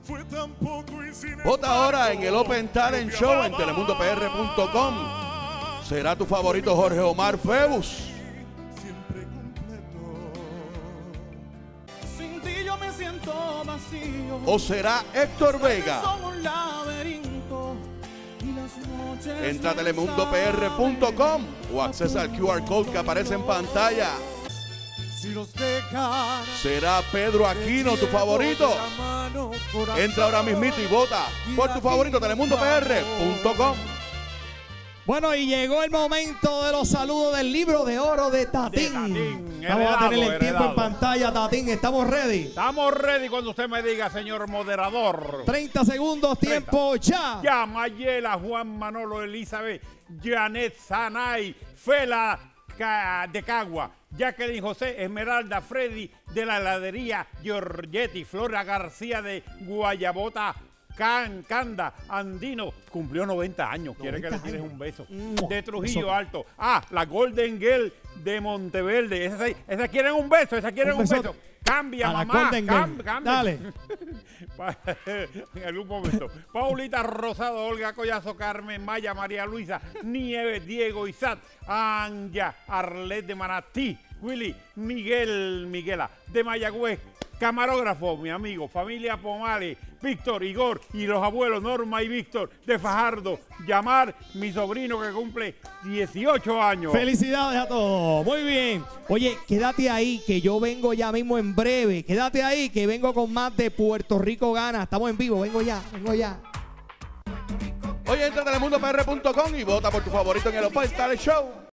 Vota ahora en el Open Talent Show en telemundopr.com. ¿Será tu favorito Jorge Omar Febus? Sin ti yo me siento vacío. ¿O será Héctor Vega? Son un laberinto y las noches Entra a telemundopr.com o accesa al QR Code que aparece en pantalla. si los dejan. ¿Será Pedro Aquino tu favorito? Entra ahora mismito y vota por tu favorito, telemundopr.com. Bueno, y llegó el momento de los saludos del libro de oro de Tatín. Vamos a tener el tiempo en pantalla, Tatín. ¿Estamos ready? Estamos ready cuando usted me diga, señor moderador. 30 segundos, tiempo ya. Ya, Mayela, Juan Manolo, Elizabeth, Janet Sanay, Fela de Cagua, Jacqueline José, Esmeralda, Freddy de la heladería Giorgetti, Flora García de Guayabota, Canda, Andino, cumplió 90 años, quiere que le tires un beso. De Trujillo Alto. Ah, la Golden Girl de Monteverde. Esa quieren un beso, esa quieren un beso. Cambia, mamá, cambia. Dale. En algún momento. Paulita Rosado, Olga Collazo, Carmen Maya, María Luisa, Nieves, Diego Isat, Anja, Arlet de Manatí, Willy, Miguela de Mayagüez, camarógrafo, mi amigo, familia Pomales, Víctor, Igor y los abuelos Norma y Víctor de Fajardo, Yamar, mi sobrino que cumple 18 años. Felicidades a todos. Muy bien. Oye, quédate ahí que yo vengo ya mismo en breve. Quédate ahí que vengo con más de Puerto Rico Gana. Estamos en vivo. Vengo ya. Oye, entra a telemundopr.com y vota por tu favorito en el Open Talent Show.